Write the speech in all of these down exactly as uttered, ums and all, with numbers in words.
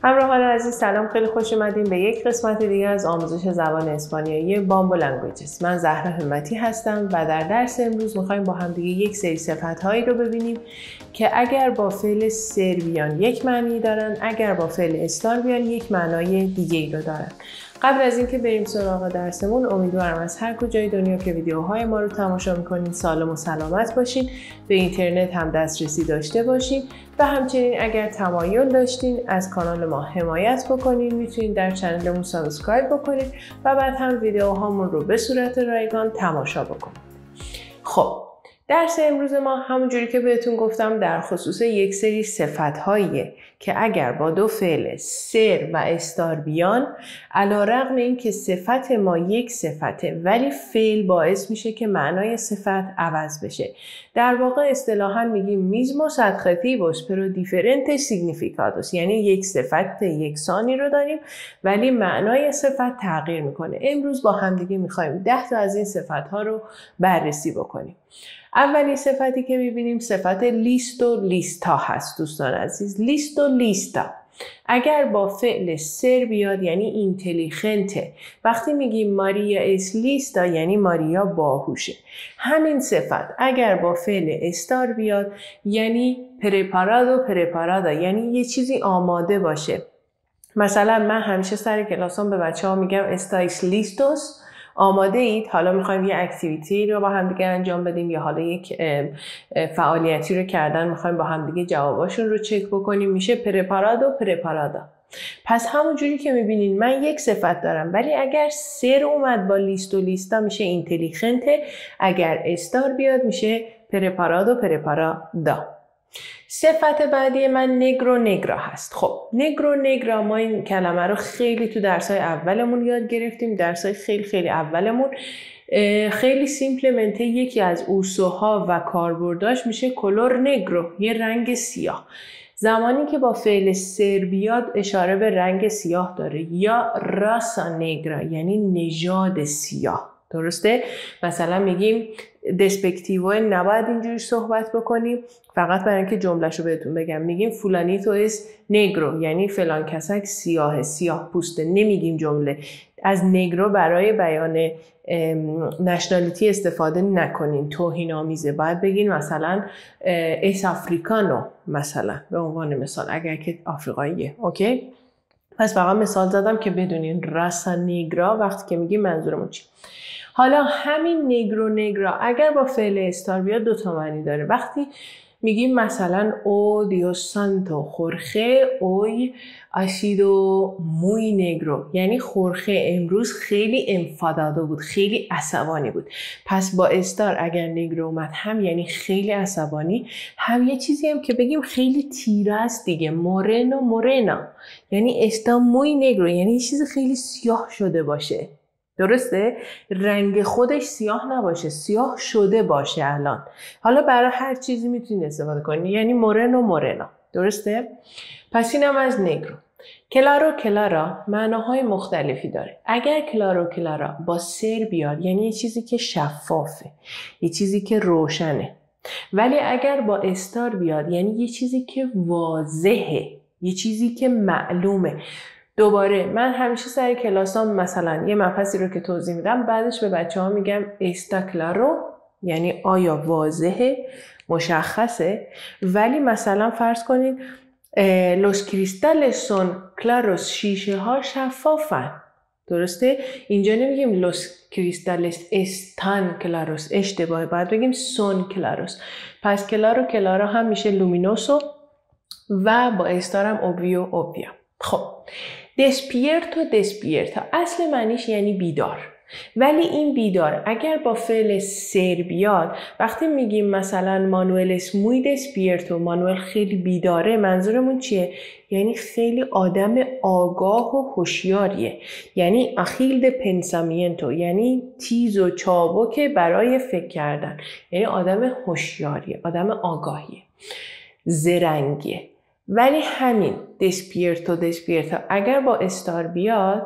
همراهان عزیز سلام، خیلی خوش اومدین به یک قسمت دیگه از آموزش زبان اسپانیایی بامبو لنگویجز. من زهرا همتی هستم و در درس امروز میخوایم با هم دیگه یک سری صفت‌هایی رو ببینیم که اگر با فعل سر بیان یک معنی دارن، اگر با فعل استار بیان یک معنای دیگه‌ای رو دارن. قبل از اینکه بریم سراغ درسمون، امیدوارم از هر کجای دنیا که ویدیوهای ما رو تماشا میکنین سالم و سلامت باشین، به اینترنت هم دسترسی داشته باشین و همچنین اگر تمایل داشتین از کانال ما حمایت بکنین، میتونین در چنلمون سابسکرایب بکنین و بعد هم ویدیوهامون رو به صورت رایگان تماشا بکنین. خب درس امروز ما همونجوری که بهتون گفتم در خصوص یک سری صفت‌هاییه که اگر با دو فعل سر و استار بیان، علی‌رغم این که صفت ما یک صفته ولی فعل باعث میشه که معنای صفت عوض بشه. در واقع اصطلاحاً میگیم mismos adjetivos pero diferentes significados، یعنی یک صفت یکسانی رو داریم ولی معنای صفت تغییر میکنه. امروز با هم دیگه میخوایم ده تا از این صفت‌ها رو بررسی بکنیم. اولین صفتی که میبینیم صفت لیست و لیستا هست دوستان عزیز. لیست و لیستا اگر با فعل سر بیاد یعنی اینتلیجنته. وقتی میگیم ماریا اس لیستا یعنی ماریا باهوشه. همین صفت اگر با فعل استار بیاد یعنی پرپارادو پرپارادا، یعنی یه چیزی آماده باشه. مثلا من همیشه سر کلاسام به بچه ها میگم استایس لیستوس، آماده اید؟ حالا میخوایم یه اکتیویتی رو با هم دیگه انجام بدیم یا حالا یک فعالیتی رو کردن میخوایم با هم دیگه جواباشون رو چک بکنیم، میشه پرپارادو پرپارادا. پس همون جوری که میبینین من یک صفت دارم ولی اگر سر اومد با لیست و لیستا میشه اینتلیجنته، اگر استار بیاد میشه پرپارادو پرپارادا. صفت بعدی من نگرو نگرا هست. خب نگرو نگرا ما این کلمه رو خیلی تو درسای اولمون یاد گرفتیم، درسای خیلی خیلی اولمون. خیلی سیمپلمنته یکی از اوسوها و کاربرداش میشه کلور نگرو، یه رنگ سیاه. زمانی که با فعل سر بیاد اشاره به رنگ سیاه داره، یا راسا نگرا یعنی نژاد سیاه. درسته؟ مثلا میگیم دسپکتیوه نباید اینجوری صحبت بکنیم، فقط برای اینکه جمله‌شو رو بهتون بگم میگیم فلانیتو اس نگرو یعنی فلان کسک سیاه سیاه پوسته. نمیگیم جمله از نگرو برای بیان نشنالیتی استفاده نکنین، توهین آمیزه. باید بگین مثلا اس آفریکانو مثلا به عنوان مثال اگر که آفریقاییه. اوکی؟ پس فقط مثال زدم که بدونین راسا نگرا وقتی که میگیم منظورمون چی. حالا همین نگرو نگرا اگر با فعل استار بیاد دو تا معنی داره. وقتی میگیم مثلا او دیوس سانتو خورخه اوی آسیدو موی نگرو، یعنی خورخه امروز خیلی انفادادو بود، خیلی عصبانی بود. پس با استار اگر نگرو اومد هم یعنی خیلی عصبانی، هم یه چیزی هم که بگیم خیلی تیره است دیگه، مورنو مورینا یعنی استا موی نگرو یعنی یه چیز خیلی سیاه شده باشه. درسته؟ رنگ خودش سیاه نباشه، سیاه شده باشه الان. حالا برای هر چیزی میتونید استفاده کنید، یعنی مورنو مورینا. درسته؟ پس اینم از نگرو. کلارو کلارا معناهای مختلفی داره. اگر کلارو کلارا با سر بیاد یعنی یه چیزی که شفافه، یه چیزی که روشنه. ولی اگر با استار بیاد یعنی یه چیزی که واضحه، یه چیزی که معلومه. دوباره من همیشه سر کلاسام مثلا یه مبحثی رو که توضیح میدم بعدش به بچه ها میگم استا کلارو یعنی آیا واضحه، مشخصه. ولی مثلا فرض کنید لوس کریستالس سون کلاروس، شیشه ها شفافن. درسته؟ اینجا نمیگیم لوس کریستالس استان کلاروس، اشتباهه، باید بگیم سون کلاروس. پس کلارو کلارا هم میشه لومینوسو و با استارم اوبویو اوبیا. خب دسپیرتو دسپیرتا اصل معنیش یعنی بیدار، ولی این بیدار اگر با فعل سر بیاد، وقتی میگیم مثلا مانوئل اس موی دسپیرتو، مانوئل خیلی بیداره، منظورمون چیه؟ یعنی خیلی آدم آگاه و هوشیاریه، یعنی اخیل د پنسامینتو یعنی تیز و چابکه برای فکر کردن، یعنی آدم هوشیاریه، آدم آگاهیه، زرنگیه. ولی همین دسپیرتو دسپیرتا اگر با استار بیاد،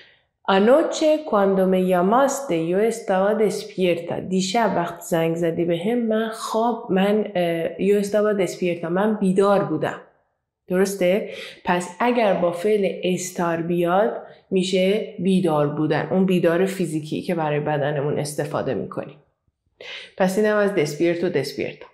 anoche cuando me llamaste yo estaba despierta، دیشب وقت زنگ زدی به هم من خواب من yo estaba despierta من بیدار بودم. درسته؟ پس اگر با فعل استار بیاد میشه بیدار بودن، اون بیدار فیزیکی که برای بدنمون استفاده میکنیم. پس اینم از دسپیرتو دسپیرتا.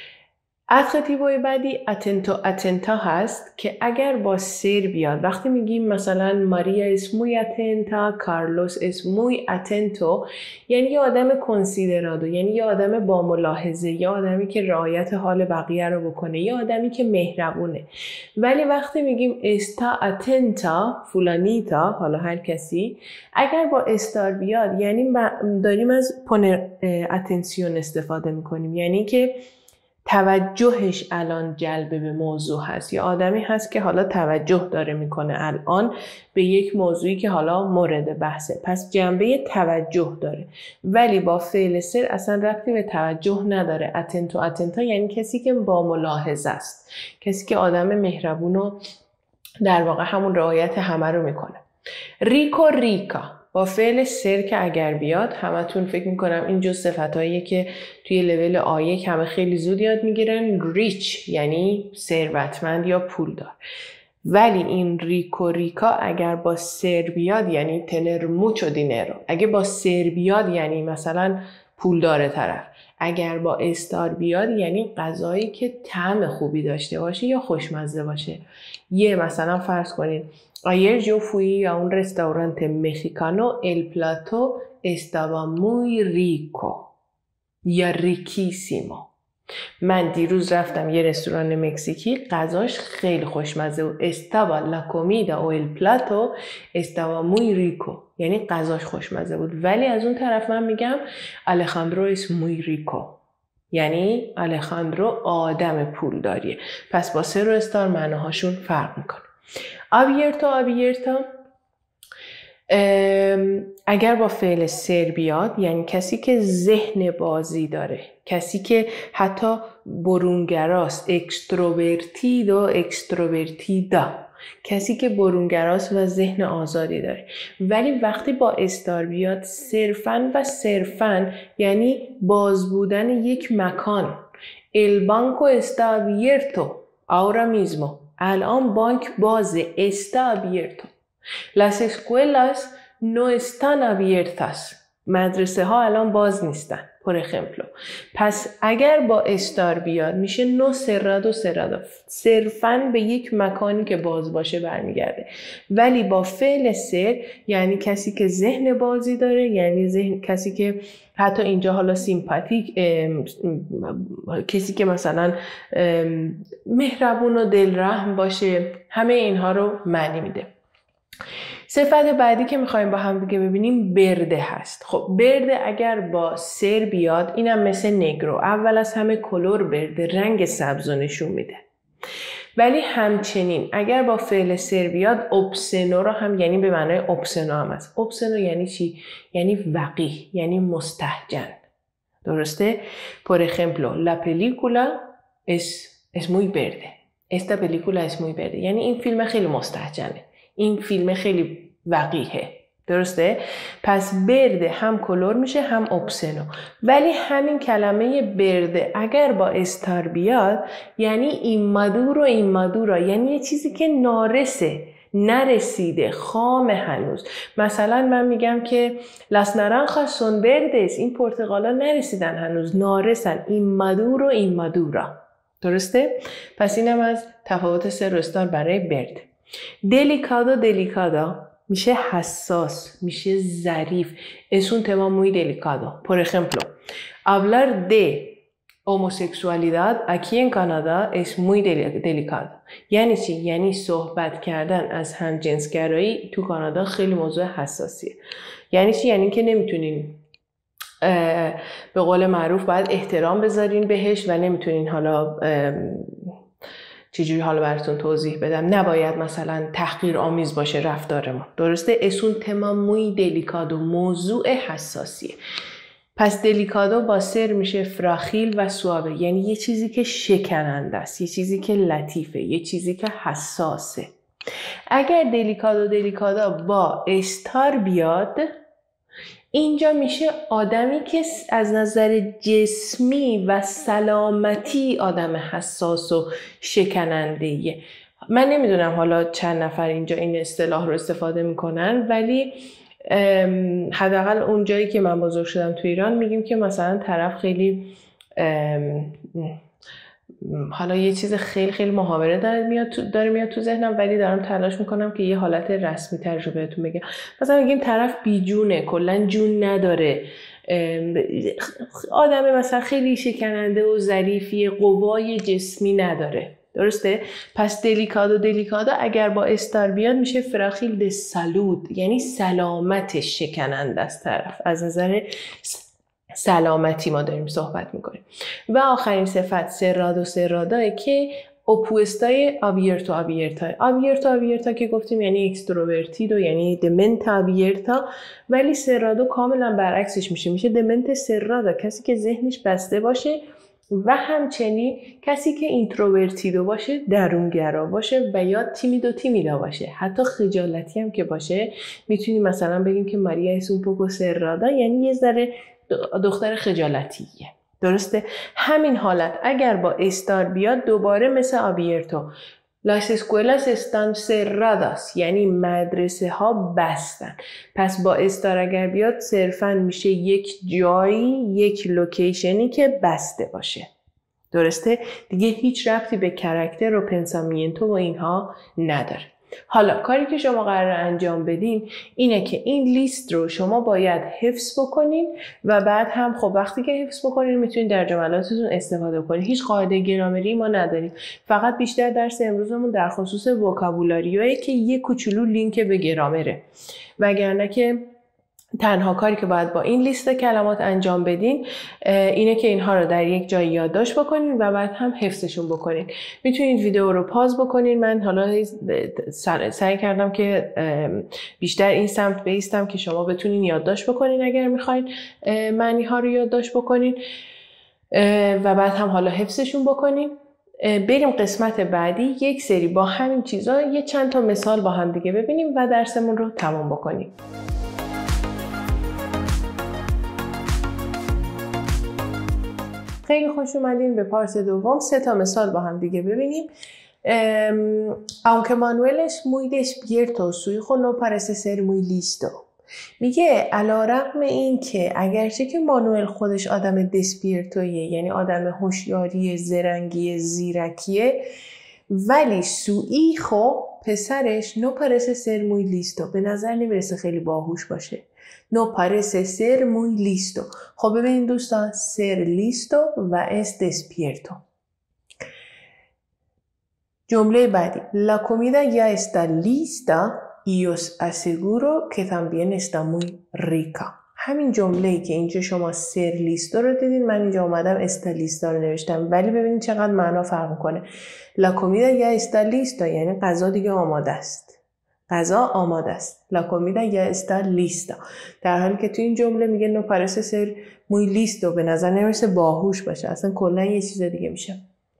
ادجکتیوهای بعدی اتنتو اتنتا هست که اگر با سر بیاد، وقتی میگیم مثلا ماریا es muy atenta، کارلوس es muy atento، یعنی یه آدم کنسیدرادو، یعنی یه آدم با ملاحظه، یه آدمی که رعایت حال بقیه رو بکنه، یه آدمی که مهربونه. ولی وقتی میگیم استا اتنتا فلانیتا، حالا هر کسی، اگر با استار بیاد یعنی داریم از پونر اتنسیون استفاده میکنیم، یعنی که توجهش الان جلب به موضوع هست، یا آدمی هست که حالا توجه داره میکنه الان به یک موضوعی که حالا مورد بحثه، پس جنبه توجه داره. ولی با فعل سر اصلا ربطی به توجه نداره. اتنتو اتنتا یعنی کسی که با ملاحظه است، کسی که آدم مهربون و در واقع همون رعایت همه رو میکنه. ریکو ریکا با فعل سر که اگر بیاد، همتون فکر میکنم این جز صفتاییه که توی لول آیه همه خیلی زود یاد میگیرن. ریچ یعنی ثروتمند یا پولدار. ولی این ریکو ریکا اگر با سر بیاد یعنی تنر موچو دینرو. اگه با سر بیاد یعنی مثلا پولدار طرف. اگر با استار بیاد یعنی غذایی که طعم خوبی داشته باشه یا خوشمزه باشه. یه مثلا فرض کنید ayer yo fui a un restaurante mexicano, el plato estaba muy rico یا riquísimo. من دیروز رفتم یه رستوران مکزیکی، غذاش خیلی خوشمزه بود. estaba la comida o el plato estaba muy rico یعنی غذاش خوشمزه بود. ولی از اون طرف من میگم Alejandro es muy rico یعنی الخاندرو آدم پولداریه. پس با سر و استار معناهاشون فرق میکنه. آبیرتا آبیرتا اگر با فعل سر بیاد یعنی کسی که ذهن بازی داره، کسی که حتی برونگراست، اکستروورتیدو اکستروورتیدا، کسی که برونگراست و ذهن آزادی داره. ولی وقتی با استار بیاد صرفاً و صرفاً یعنی باز بودن یک مکان. el banco está abierto ahora mismo. الان بانک بازه. está abierto. las escuelas no están abiertas. مدرسه ها الان باز نیستن. por ejemplo. پس اگر با استار بیاد میشه no cerrado cerrado. صرفاً به یک مکانی که باز باشه برمیگرده. ولی با فعل سر یعنی کسی که ذهن بازی داره، یعنی ذهن کسی که حتی اینجا حالا سیمپاتیک، کسی که مثلا مهربون و دلرحم باشه، همه اینها رو معنی میده. صفت بعدی که میخوایم با هم دیگه ببینیم برده هست. خب برده اگر با سر بیاد اینم مثل نگرو، اول از همه کلور برده، رنگ سبز نشون میده. ولی همچنین اگر با فعل سر بیاد اوبسنو رو هم یعنی به معنای اوبسنو هم هست. اوبسنو یعنی چی؟ یعنی وقیح، یعنی مستهجن. درسته؟ por ejemplo la película es es muy verde. esta película es muy verde. یعنی این فیلم خیلی مستهجنه. این فیلم خیلی وقیحه. درسته؟ پس برده هم کلور میشه هم اوبسنو. ولی همین کلمه برده اگر با استار بیاد یعنی اینمادورو اینمادورا، یعنی یه چیزی که نارسه، نرسیده، خام هنوز. مثلا من میگم که las naranjas son verdes، این پرتقالا نرسیدن هنوز، نارسن. اینمادورو اینمادورا. درسته؟ پس اینم از تفاوت سر و استار برای برد. delicado delicada میشه حساس، میشه ظریف. es un tema muy delicado. por ejemplo, hablar de homosexualidad aquí en Canadá es muy delicado. یعنی چی؟ یعنی صحبت کردن از همجنسگرایی تو کانادا خیلی موضوع حساسیه. یعنی چی؟ یعنی که نمیتونین به قول معروف باید احترام بذارین بهش و نمیتونین حالا چجوری حالا براتون توضیح بدم، نباید مثلا تحقیر آمیز باشه رفتارمون. درسته؟ اسون تما موی دلیکادو، موضوع حساسیه. پس دلیکادو با سر میشه فراخیل و سوابه، یعنی یه چیزی که شکننده است، یه چیزی که لطیفه، یه چیزی که حساسه. اگر دلیکادو دلیکادا با استار بیاد اینجا میشه آدمی که از نظر جسمی و سلامتی آدم حساس و شکننده‌ایه. من نمیدونم حالا چند نفر اینجا این اصطلاح رو استفاده میکنن، ولی حداقل اون جایی که من بزرگ شدم تو ایران میگیم که مثلا طرف خیلی حالا یه چیز خیلی خیلی محاوره داره میاد تو داره میاد تو ذهنم، ولی دارم تلاش میکنم که یه حالت رسمی تر بهتون بگم. مثلا میگیم طرف بیجونه، کلا جون نداره، آدم مثلا خیلی شکننده و ظریفی، قوای جسمی نداره. درسته؟ پس دلیکادو دلیکادو اگر با استار بیاد میشه فراخیل د سالود، یعنی سلامتش شکننده است طرف، از نظر سلامتی ما داریم صحبت میکنیم. و آخرین صفت سرادو سراداه که اپوستای آبیرتو آبیرتا. آبیرتو آبیرتا که گفتیم یعنی اکستروورتیدو، یعنی دمنت آبیرتا، ولی سرادو کاملا برعکسش میشه، میشه دمنت سرادا، کسی که ذهنش بسته باشه، و همچنین کسی که اینتروورتیدو باشه، درونگرا باشه و یا تیمیدو تیمیدا باشه، حتی خجالتی هم که باشه. میتونیم مثلا بگیم که ماریا es un poco cerrada، یعنی یه ذره دختر خجالتیه. درسته؟ همین حالت اگر با استار بیاد دوباره مثل آبیرتو، las escuelas están cerradas، یعنی مدرسه ها بستن. پس با استار اگر بیاد صرفاً میشه یک جایی، یک لوکیشنی که بسته باشه. درسته؟ دیگه هیچ ربطی به کاراکتر و پنسامینتو و اینها نداره. حالا کاری که شما قراره انجام بدین اینه که این لیست رو شما باید حفظ بکنین و بعد هم خب وقتی که حفظ بکنین میتونین در جملاتتون استفاده کنین. هیچ قاعده گرامری ما نداریم، فقط بیشتر درس امروزمون در خصوص وکابولاریه که یه کوچولو لینک به گرامره، وگرنه که تنها کاری که باید با این لیست کلمات انجام بدین اینه که اینها رو در یک جای یادداشت بکنین و بعد هم حفظشون بکنین. میتونید ویدیو رو پاز بکنین. من حالا سعی کردم که بیشتر این سمت بیستم که شما بتونین یادداشت بکنین اگر میخواین معنی ها رو یادداشت بکنین و بعد هم حالا حفظشون بکنین. بریم قسمت بعدی، یک سری با همین چیزا یه چند تا مثال با هم دیگه ببینیم و درسمون رو تمام بکنیم. خیلی خوش اومدین به پارت دوم. سه تا مثال با هم دیگه ببینیم. aunque Manuel es muy despierto, su hijo no parece ser muy listo. میگه علیرغم این که اگرچه که مانوئل خودش آدم دسپیرتویه، یعنی آدم هوشیاری، زرنگی، زیرکیه، ولی su hijo پسرش no parece ser muy listo، به نظر نمیرسه خیلی باهوش باشه. no parece ser muy listo. خب ببینید دوستان، ser listo و es despierto. جمله بعدی la comida ya está lista y os aseguro que también está muy rica. همین جمله‌ای که اینجا شما ser listo رو دیدین، من اینجا اومدم está lista رو نوشتم، ولی ببینید چقدر معنا فرق میکنه. la comida ya está lista یعنی غذا دیگه آماده است. غذا آماده است. La comida ya está lista. در حالی که تو این جمله میگه no parece ser muy listo، به نظر نمیرسه باهوش باشه، اصلا کلا یه چیز دیگه میشه.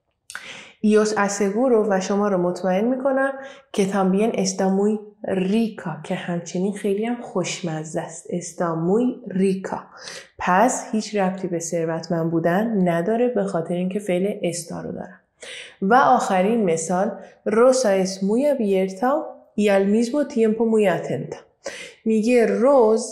y os aseguro و شما رو مطمئن میکنم که también está muy rica، که همچنین خیلی هم خوشمزه است. está muy rica. پس هیچ ربطی به ثروتمند بودن نداره به خاطر اینکه فعل استا رو دارم. و آخرین مثال Rosa es muy abierta y al mismo tiempo muy atenta. میگه روز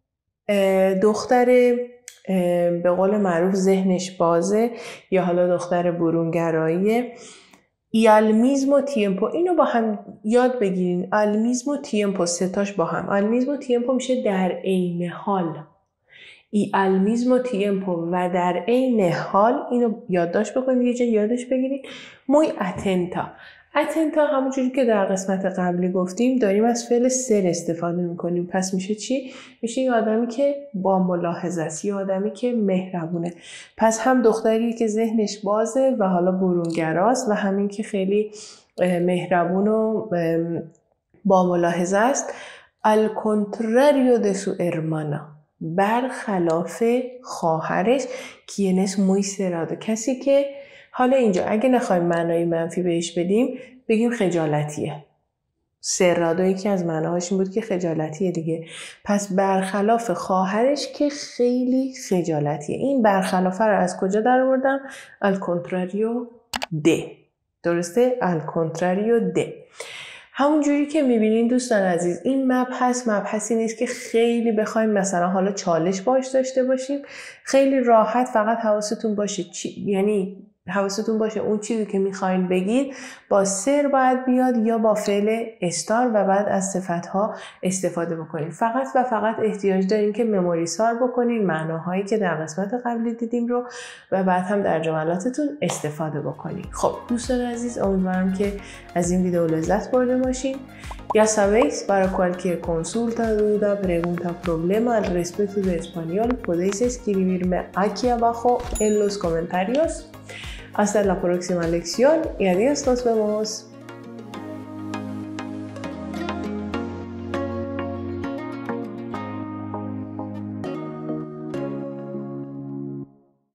دختر به قول معروف ذهنش بازه یا حالا دختر برونگراییه. y al mismo tiempo، اینو با هم یاد بگیرین. al mismo tiempo ستاش با هم. al mismo tiempo میشه در عین حال. y al mismo tiempo و در عین حال، اینو یادداشت بکنید یه جا یادش بگیرید. muy atenta. اتنتا همونجوری که در قسمت قبلی گفتیم داریم از فعل سر استفاده میکنیم. پس میشه چی؟ میشه یه آدمی که با ملاحظه است، یه آدمی که مهربونه. پس هم دختری که ذهنش بازه و حالا برونگراست و همین که خیلی مهربون و با ملاحظه است. al contrario de su hermana، برخلاف خواهرش، quien es muy cerrado، کسی که حالا اینجا اگه نخوایم معنای منفی بهش بدیم بگیم خجالتیه. سرادو یکی از معناهاش این بود که خجالتیه دیگه. پس برخلاف خواهرش که خیلی خجالتیه. این برخلافه رو از کجا در آوردم؟ al contrario de. درسته؟ al contrario de. همون جوری که میبینین دوستان عزیز، این مبحث مبحثی نیست که خیلی بخوایم مثلا حالا چالش باش داشته باشیم. خیلی راحت فقط حواستون باشه چی، یعنی حواستون باشه اون چیزی که میخواین بگید با سر باید بیاد یا با فعل استار و بعد از صفتها استفاده بکنید. فقط و فقط احتیاج دارین که مموری سار بکنین معناهایی که در قسمت قبلی دیدیم رو و بعد هم در جملاتتون استفاده بکنید. خب دوستان عزیز، امیدوارم که از این ویدیو لذت برده باشین. Ya sabéis, para cualquier consulta, duda, pregunta, problema al respecto de español, podéis escribirme aquí abajo en los comentarios. Hasta la próxima lección y adiós, nos vemos.